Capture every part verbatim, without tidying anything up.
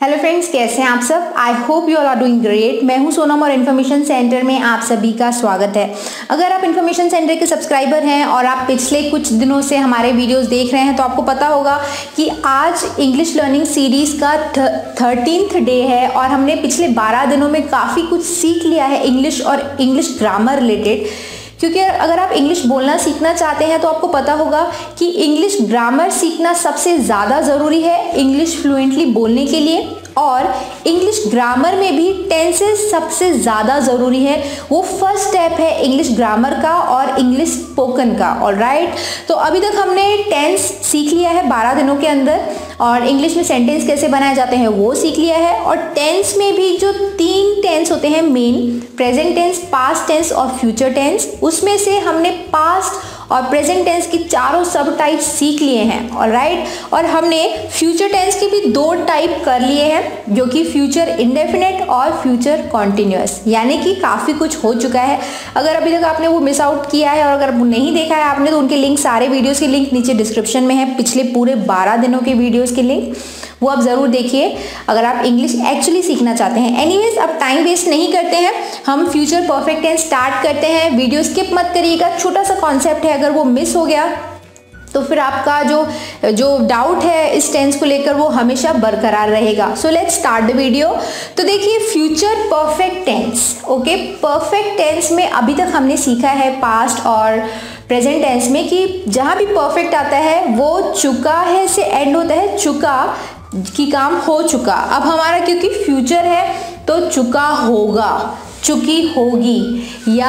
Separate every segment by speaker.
Speaker 1: Hello friends, कैसे हैं आप सब। I hope you all are doing great. मैं हूं सोनम और इन्फॉर्मेशन सेंटर में आप सभी का स्वागत है। अगर आप इन्फॉर्मेशन सेंटर के सब्सक्राइबर हैं और आप पिछले कुछ दिनों से हमारे वीडियोस देख रहे हैं तो आपको पता होगा कि आज इंग्लिश लर्निंग सीरीज़ का थर्टीन्थ डे है और हमने पिछले बारह दिनों में काफ़ी कुछ सीख लिया है इंग्लिश और इंग्लिश ग्रामर रिलेटेड। क्योंकि अगर आप इंग्लिश बोलना सीखना चाहते हैं तो आपको पता होगा कि इंग्लिश ग्रामर सीखना सबसे ज़्यादा ज़रूरी है इंग्लिश फ्लुएंटली बोलने के लिए, और इंग्लिश ग्रामर में भी टेंसेस सबसे ज़्यादा ज़रूरी है। वो फर्स्ट स्टेप है इंग्लिश ग्रामर का और इंग्लिश स्पोकन का। ऑलराइट, तो अभी तक हमने टेंस सीख लिया है बारह दिनों के अंदर, और इंग्लिश में सेंटेंस कैसे बनाए जाते हैं वो सीख लिया है। और टेंस में भी जो तीन टेंस होते हैं main, present tense, past tense और फ्यूचर टेंस, उसमें से हमने पास्ट और प्रेजेंट टेंस की चारों सब टाइप सीख लिए हैं। ऑलराइट, और हमने फ्यूचर टेंस के भी दो टाइप कर लिए हैं, जो कि फ्यूचर इंडेफिनिट और फ्यूचर कॉन्टिन्यूअस, यानी कि काफ़ी कुछ हो चुका है। अगर अभी तक आपने वो मिस आउट किया है और अगर नहीं देखा है आपने तो उनके लिंक, सारे वीडियोस के लिंक नीचे डिस्क्रिप्शन में है, पिछले पूरे बारह दिनों के वीडियोस के लिंक, वो आप ज़रूर देखिए अगर आप इंग्लिश एक्चुअली सीखना चाहते हैं। एनीवेज, अब टाइम वेस्ट नहीं करते हैं, हम फ्यूचर परफेक्ट टेंस स्टार्ट करते हैं। वीडियो स्किप मत करिएगा, छोटा सा कॉन्सेप्ट है, अगर वो मिस हो गया तो फिर आपका जो जो डाउट है इस टेंस को लेकर वो हमेशा बरकरार रहेगा। So let's start the video. तो देखिए, future perfect tense. Okay, perfect tense में अभी तक हमने सीखा है पास्ट और प्रेजेंट टेंस में कि जहाँ भी परफेक्ट आता है वो चुका है से एंड होता है, चुका की काम हो चुका। अब हमारा क्योंकि फ्यूचर है तो चुका होगा, चुकी होगी, या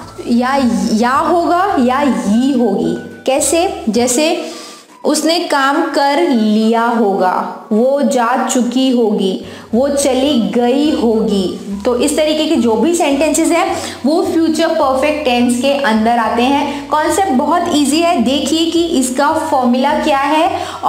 Speaker 1: या या होगा या ही होगी। कैसे? जैसे उसने काम कर लिया होगा, वो जा चुकी होगी, वो चली गई होगी। तो इस तरीके के जो भी सेंटेंसेस हैं वो फ्यूचर परफेक्ट टेंस के अंदर आते हैं। कॉन्सेप्ट बहुत इजी है, देखिए कि इसका फॉर्मूला क्या है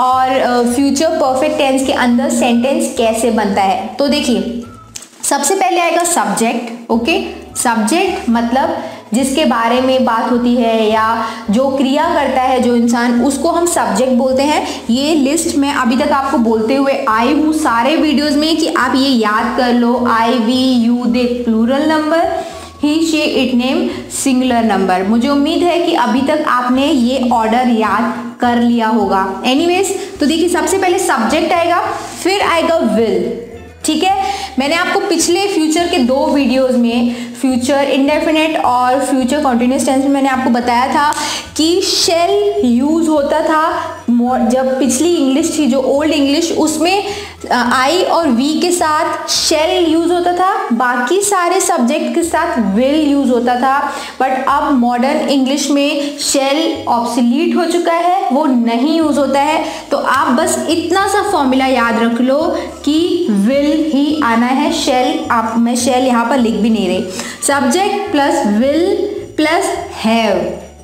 Speaker 1: और फ्यूचर परफेक्ट टेंस के अंदर सेंटेंस कैसे बनता है। तो देखिए, सबसे पहले आएगा सब्जेक्ट। ओके, सब्जेक्ट मतलब जिसके बारे में बात होती है या जो क्रिया करता है जो इंसान, उसको हम सब्जेक्ट बोलते हैं। ये लिस्ट मैं अभी तक आपको बोलते हुए आई हूँ सारे वीडियोस में कि आप ये याद कर लो। I, we, you, they plural number, he, she, it, name singular number. मुझे उम्मीद है कि अभी तक आपने ये ऑर्डर याद कर लिया होगा। एनीवेज, तो देखिए सबसे पहले सब्जेक्ट आएगा, फिर आएगा विल। ठीक है, मैंने आपको पिछले फ्यूचर के दो वीडियोस में फ्यूचर इंडेफिनिट और फ्यूचर कॉन्टिन्यूअस टेंस में मैंने आपको बताया था कि शेल यूज होता था। जब पिछली इंग्लिश थी जो ओल्ड इंग्लिश, उसमें आई और वी के साथ शेल यूज होता था, बाकी सारे सब्जेक्ट के साथ विल यूज होता था। बट अब मॉडर्न इंग्लिश में शेल ऑब्सोलीट हो चुका है, वो नहीं यूज होता है। तो आप बस इतना सा फॉर्मूला याद रख लो कि विल ही आना है, शेल आप, मैं शेल यहाँ पर लिख भी नहीं रही। Subject plus will plus have.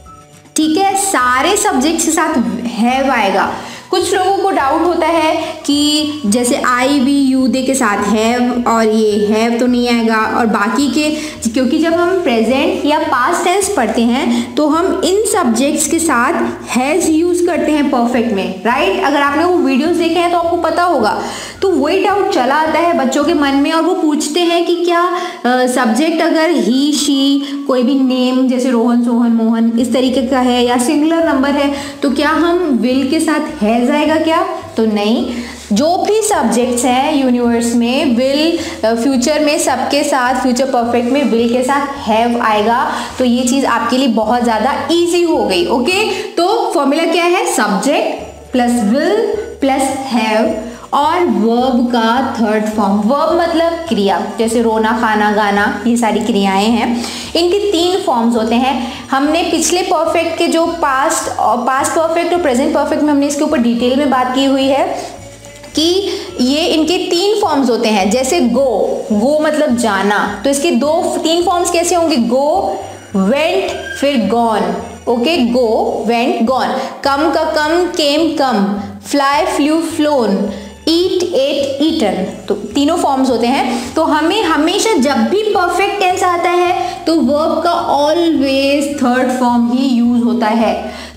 Speaker 1: ठीक है, सारे सब्जेक्ट के साथ हैव आएगा। कुछ लोगों को डाउट होता है कि जैसे आई, वी, यू, दे के साथ हैव और ये हैव तो नहीं आएगा, और बाकी के, क्योंकि जब हम प्रेजेंट या पास्ट टेंस पढ़ते हैं तो हम इन सब्जेक्ट्स के साथ हैज यूज करते हैं परफेक्ट में। राइट, अगर आपने वो वीडियोस देखे हैं तो आपको पता होगा। तो वही डाउट चला आता है बच्चों के मन में और वो पूछते हैं कि क्या सब्जेक्ट अगर ही, शी, कोई भी नेम जैसे रोहन, सोहन, मोहन इस तरीके का है या सिंगुलर नंबर है तो क्या हम विल के साथ हैज आएगा क्या? तो नहीं, जो भी सब्जेक्ट्स हैं यूनिवर्स में विल, फ्यूचर में सबके साथ, फ्यूचर परफेक्ट में विल के साथ हैव आएगा। तो ये चीज़ आपके लिए बहुत ज़्यादा इजी हो गई। ओके, तो फॉर्मूला क्या है? Subject plus will plus have और वर्ब का थर्ड फॉर्म। वर्ब मतलब क्रिया, जैसे रोना, खाना, गाना, ये सारी क्रियाएं हैं। इनके तीन फॉर्म्स होते हैं। हमने पिछले परफेक्ट के जो पास्ट और पास्ट परफेक्ट और प्रेजेंट परफेक्ट में हमने इसके ऊपर डिटेल में बात की हुई है कि ये इनके तीन फॉर्म्स होते हैं। जैसे गो, गो मतलब जाना, तो इसके दो तीन फॉर्म्स कैसे होंगे? गो, वेंट, फिर gone. Okay, go, went, gone. Come का come, came, come, fly, flew, flown, eat, ate, eaten. तो तीनों फॉर्म्स होते हैं। तो हमें हमेशा जब भी परफेक्ट टेंस आता है तो वर्ब का ऑलवेज थर्ड फॉर्म ही यूज होता है।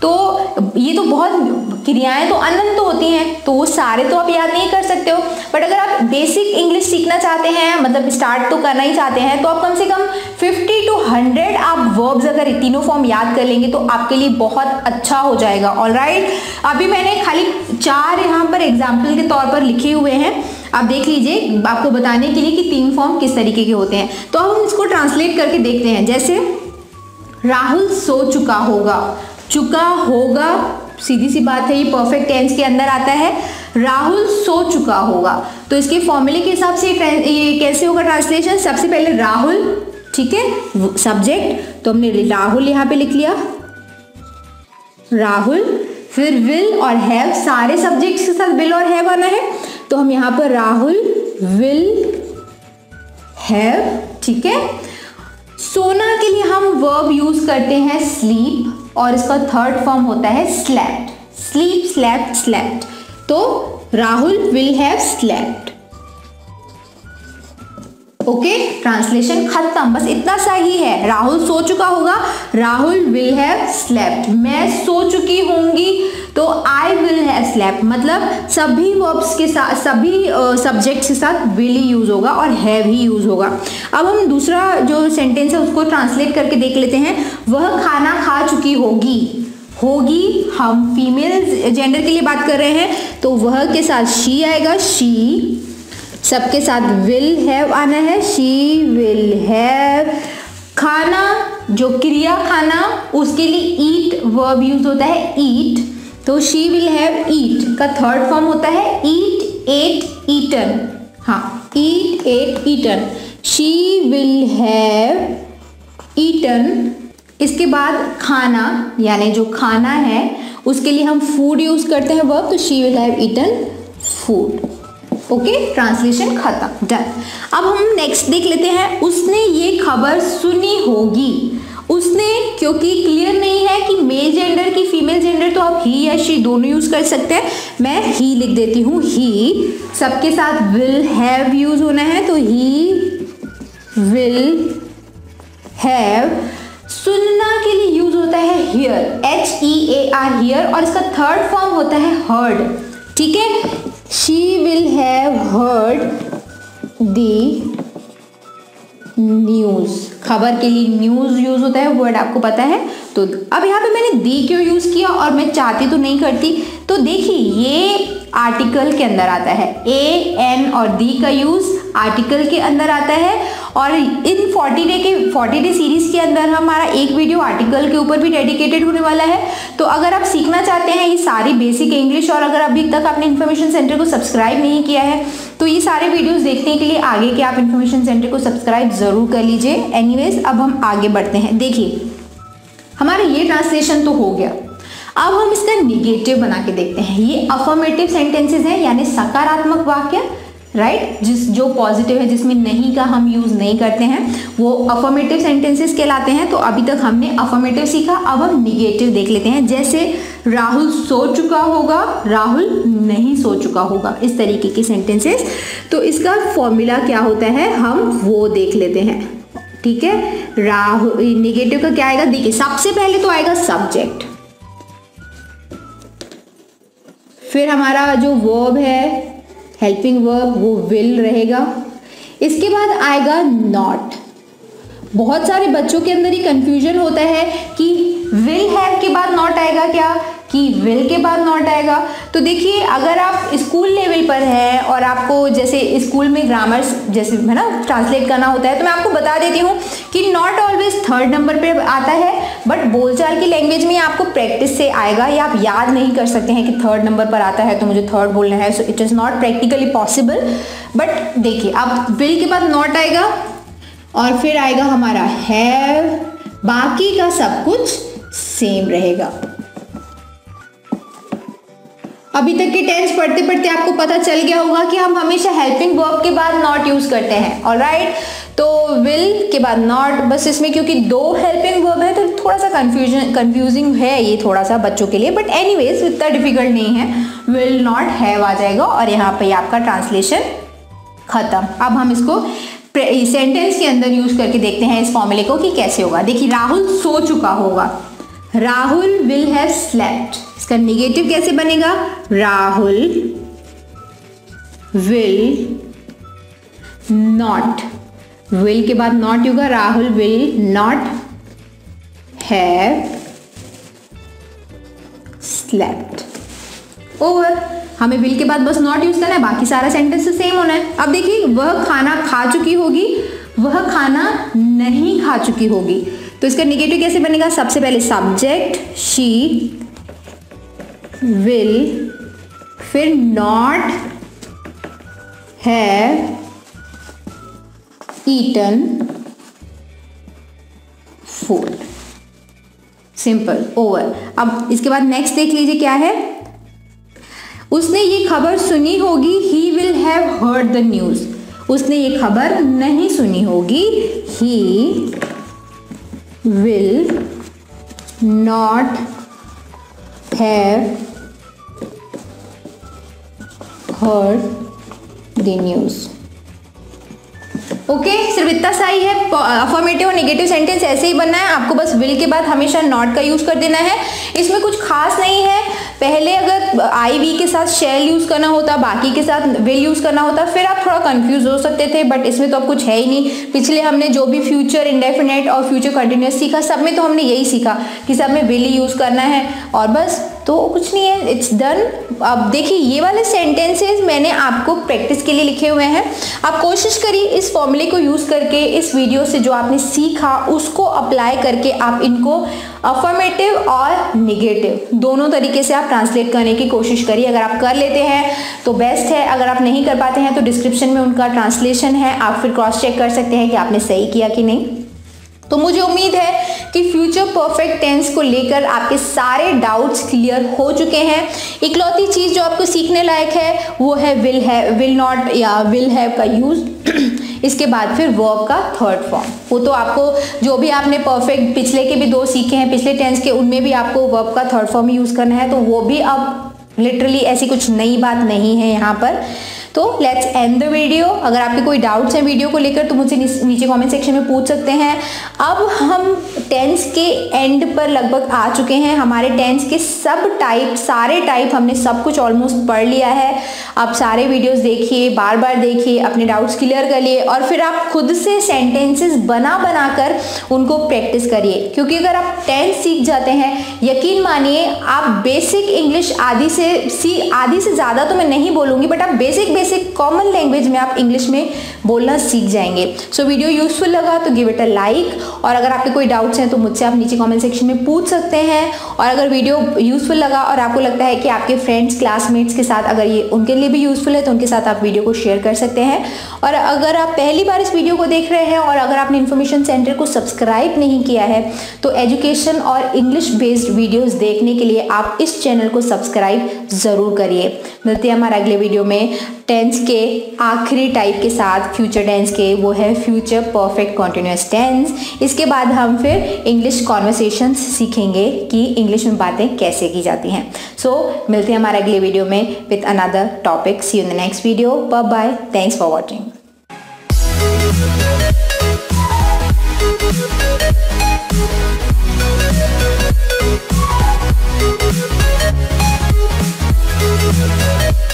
Speaker 1: तो ये तो बहुत क्रियाएं तो अनंत तो होती हैं, तो वो सारे तो आप याद नहीं कर सकते हो, बट अगर आप बेसिक इंग्लिश सीखना चाहते हैं, मतलब स्टार्ट तो करना ही चाहते हैं, तो आप कम से कम फिफ्टी टू हंड्रेड आप वर्ब्स अगर तीनों फॉर्म याद कर लेंगे तो आपके लिए बहुत अच्छा हो जाएगा। ऑलराइट, अभी मैंने खाली चार यहाँ पर एग्जाम्पल के तौर पर लिखे हुए हैं, आप देख लीजिए आपको बताने के लिए कि तीन फॉर्म किस तरीके के होते हैं। तो हम इसको ट्रांसलेट करके देखते हैं। जैसे राहुल सो चुका होगा, चुका होगा सीधी सी बात है, ये परफेक्ट टेंस के अंदर आता है। राहुल सो चुका होगा, तो इसके फॉर्मूले के हिसाब से ये कैसे होगा ट्रांसलेशन? सबसे पहले राहुल, ठीक है, सब्जेक्ट, तो हमने राहुल यहाँ पे लिख लिया, राहुल, फिर विल और हैव, सारे सब्जेक्ट्स के साथ विल और हैव आना है, तो हम यहाँ पर राहुल विल हैव, ठीक है। सोना के लिए हम वर्ब यूज करते हैं स्लीप, और इसका थर्ड फॉर्म होता है स्लेप्ट, स्लीप, स्लेप्ट, स्लेप्ट, तो Rahul will have slept. Okay, translation खत्म, बस इतना सा ही है। राहुल सो चुका होगा, राहुल विल हैव स्लेप्ट। मैं सो चुकी होंगी, तो आई विल हैव स्लेप्ट, मतलब सभी वर्ब्स के साथ, सभी सब्जेक्ट्स के साथ विल ही यूज होगा और हैव ही यूज होगा। अब हम दूसरा जो सेंटेंस है उसको ट्रांसलेट करके देख लेते हैं। वह खाना खा चुकी होगी, होगी हम फीमेल जेंडर के लिए बात कर रहे हैं, तो वह के साथ शी आएगा, शी, सबके साथ विल हैव आना है, शी विल हैव। खाना जो क्रिया खाना, उसके लिए ईट वर्ब यूज होता है, ईट, तो शी विल हैव ईट का थर्ड फॉर्म होता है ईट, एट, ईटन, हाँ, eat, ate, eaten, she will have eaten. इसके बाद खाना, यानी जो खाना है उसके लिए हम फूड यूज करते हैं वर्ब, तो she will have eaten food. Okay, translation खत्म, डन। अब हम नेक्स्ट देख लेते हैं। उसने ये खबर सुनी होगी, उसने, क्योंकि क्लियर नहीं है कि मेल जेंडर की फीमेल जेंडर, तो आप ही या शी दोनों यूज कर सकते हैं। मैं ही लिख देती हूँ, ही, सबके साथ विल हैव यूज होना है, तो ही विल हैव। सुनना के लिए यूज होता है hear, H E A R, hear, और इसका थर्ड फॉर्म होता है हर्ड, ठीक है। She will have heard the news, खबर के लिए न्यूज यूज होता है, वर्ड आपको पता है। तो अब यहाँ पे मैंने दी क्यों यूज किया, और मैं चाहती तो नहीं करती, तो देखिए ये आर्टिकल के अंदर आता है, ए एन और दी का यूज आर्टिकल के अंदर आता है। और इन फोर्टी डे के फोर्टी डे सीरीज के अंदर हमारा एक वीडियो आर्टिकल के ऊपर भी डेडिकेटेड होने वाला है। तो अगर आप सीखना चाहते हैं ये सारी बेसिक इंग्लिश, और अगर अभी तक आपने इन्फॉर्मेशन सेंटर को सब्सक्राइब नहीं किया है, तो ये सारे वीडियोस देखने के लिए आगे के आप इन्फॉर्मेशन सेंटर को सब्सक्राइब जरूर कर लीजिए। एनीवेज, अब हम आगे बढ़ते हैं। देखिए हमारा ये ट्रांसलेशन तो हो गया, अब हम इसका निगेटिव बना के देखते हैं। ये अफर्मेटिव सेंटेंसेस हैं, यानी सकारात्मक वाक्य, राइट, जिस जो पॉजिटिव है, जिसमें नहीं का हम यूज नहीं करते हैं, वो अफर्मेटिव सेंटेंसेस कहलाते हैं। तो अभी तक हमने अफर्मेटिव सीखा, अब हम निगेटिव देख लेते हैं। जैसे राहुल सो चुका होगा, राहुल नहीं सो चुका होगा, इस तरीके के सेंटेंसेस। तो इसका फॉर्मूला क्या होता है, हम वो देख लेते हैं, ठीक है। राहुल, निगेटिव का क्या आएगा, देखिए सबसे पहले तो आएगा सब्जेक्ट, फिर हमारा जो वर्ब है हेल्पिंग वर्ब वो विल रहेगा, इसके बाद आएगा नॉट। बहुत सारे बच्चों के अंदर ही कंफ्यूजन होता है कि विल हैव के बाद नॉट आएगा क्या, कि विल के बाद नॉट आएगा। तो देखिए अगर आप स्कूल लेवल पर हैं और आपको जैसे स्कूल में ग्रामर जैसे है ना ट्रांसलेट करना होता है, तो मैं आपको बता देती हूँ कि नॉट ऑलवेज थर्ड नंबर पे आता है, बट बोलचाल की लैंग्वेज में आपको प्रैक्टिस से आएगा। या आप याद नहीं कर सकते हैं कि थर्ड नंबर पर आता है तो मुझे थर्ड बोलना है, so it is not practically possible. But देखिए अब विल के बाद नॉट आएगा और फिर आएगा हमारा हैव, बाकी का सब कुछ सेम रहेगा। अभी तक के टेंस पढ़ते पढ़ते आपको पता चल गया होगा कि हम हमेशा हेल्पिंग वर्ब के बाद नॉट यूज करते हैं, ऑलराइट। तो विल के बाद नॉट, बस इसमें क्योंकि दो हेल्पिंग वर्ब है तो थोड़ा सा कंफ्यूजन कंफ्यूजिंग है ये थोड़ा सा बच्चों के लिए, बट एनीवेज इतना डिफिकल्ट नहीं है। विल नॉट हैव आ जाएगा और यहाँ पे आपका ट्रांसलेशन खत्म। अब हम इसको सेंटेंस के अंदर यूज करके देखते हैं इस फॉर्मूले को कि कैसे होगा। देखिए राहुल सो चुका होगा, राहुल विल हैव स्लेप्ट, इसका नेगेटिव कैसे बनेगा? राहुल विल नॉट, विल के बाद नॉट होगा, Rahul will not have slept. Over. हमें विल के बाद बस नॉट यूज करना है, बाकी सारा सेंटेंस सेम होना है। अब देखिए, वह खाना खा चुकी होगी, वह खाना नहीं खा चुकी होगी, तो इसका नेगेटिव कैसे बनेगा? सबसे पहले सब्जेक्ट शी विल, फिर not have eaten food, simple, over. अब इसके बाद नेक्स्ट देख लीजिए क्या है। उसने ये खबर सुनी होगी, he will have heard the news, उसने ये खबर नहीं सुनी होगी, he will not have heard the news. Okay okay, सिर्फ इतना सा ही है। अफर्मेटिव और नेगेटिव सेंटेंस ऐसे ही बनना है, आपको बस विल के बाद हमेशा नॉट का यूज कर देना है। इसमें कुछ खास नहीं है, पहले अगर आई वी के साथ शैल यूज करना होता, बाकी के साथ विल यूज करना होता, फिर आप थोड़ा कंफ्यूज हो सकते थे, बट इसमें तो अब कुछ है ही नहीं। पिछले हमने जो भी फ्यूचर इंडेफिनेट और फ्यूचर कंटिन्यूअस सीखा, सब में तो हमने यही सीखा कि सब में विल ही यूज करना है, और बस, तो कुछ नहीं है, इट्स डन। अब देखिए, ये वाले सेंटेंसेस मैंने आपको प्रैक्टिस के लिए लिखे हुए हैं। आप कोशिश करिए इस फॉर्मूले को यूज करके, इस वीडियो से जो आपने सीखा उसको अप्लाई करके आप इनको अफर्मेटिव और नेगेटिव दोनों तरीके से आप ट्रांसलेट करने की कोशिश करिए। अगर आप कर लेते हैं तो बेस्ट है, अगर आप नहीं कर पाते हैं तो डिस्क्रिप्शन में उनका ट्रांसलेशन है, आप फिर क्रॉस चेक कर सकते हैं कि आपने सही किया कि नहीं। तो मुझे उम्मीद है कि फ्यूचर परफेक्ट टेंस को लेकर आपके सारे डाउट्स क्लियर हो चुके हैं। इकलौती चीज जो आपको सीखने लायक है वो है विल है, विल नॉट या विल हैव का यूज। इसके बाद फिर वर्ब का थर्ड फॉर्म, वो तो आपको जो भी आपने परफेक्ट पिछले के भी दो सीखे हैं, पिछले टेंस के, उनमें भी आपको वर्ब का थर्ड फॉर्म यूज करना है, तो वो भी अब लिटरली ऐसी कुछ नई बात नहीं है यहाँ पर। तो लेट्स एंड द वीडियो। अगर आपके कोई डाउट्स हैं वीडियो को लेकर तो मुझसे नीचे कमेंट सेक्शन में पूछ सकते हैं। अब हम टेंस के एंड पर लगभग आ चुके हैं। हमारे टेंस के सब टाइप, सारे टाइप हमने सब कुछ ऑलमोस्ट पढ़ लिया है। आप सारे वीडियोस देखिए, बार बार देखिए, अपने डाउट्स क्लियर करिए, और फिर आप खुद से सेंटेंसेस बना बना कर उनको प्रैक्टिस करिए, क्योंकि अगर आप टेंस सीख जाते हैं, यकीन मानिए आप बेसिक इंग्लिश आधी से सी आधी से ज़्यादा तो मैं नहीं बोलूँगी, बट आप बेसिक बेसिक कॉमन लैंग्वेज में आप इंग्लिश में बोलना सीख जाएंगे। सो वीडियो यूजफुल लगा तो गिव इट अ लाइक, और अगर आपके कोई डाउट्स हैं तो मुझसे आप नीचे कमेंट सेक्शन में पूछ सकते हैं। और अगर वीडियो यूजफुल लगा और आपको लगता है कि आपके फ्रेंड्स, क्लासमेट्स के साथ अगर ये उनके लिए भी यूजफुल है तो उनके साथ आप वीडियो को शेयर कर सकते हैं। और अगर आप पहली बार इस वीडियो को देख रहे हैं और अगर आपने इन्फॉर्मेशन सेंटर को सब्सक्राइब नहीं किया है तो एजुकेशन और इंग्लिश बेस्ड वीडियोज़ देखने के लिए आप इस चैनल को सब्सक्राइब ज़रूर करिए। मिलते हैं हमारे अगले वीडियो में टेंस के आखिरी टाइप के साथ, फ्यूचर टेंस के, वो है फ्यूचर परफेक्ट कॉन्टिन्यूअस टेंस। इसके बाद हम फिर इंग्लिश कॉन्वर्सेशंस सीखेंगे कि इंग्लिश में बातें कैसे की जाती हैं। सो so, मिलते हैं हमारे अगले वीडियो में with another topic. See you in the next video. Bye bye, thanks for watching. We'll be right back.